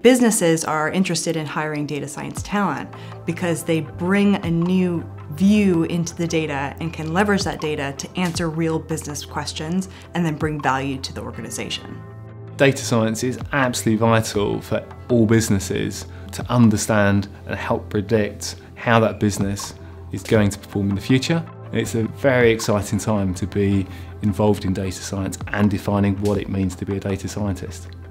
Businesses are interested in hiring data science talent because they bring a new view into the data and can leverage that data to answer real business questions and then bring value to the organization. Data science is absolutely vital for all businesses to understand and help predict how that business is going to perform in the future. It's a very exciting time to be involved in data science and defining what it means to be a data scientist.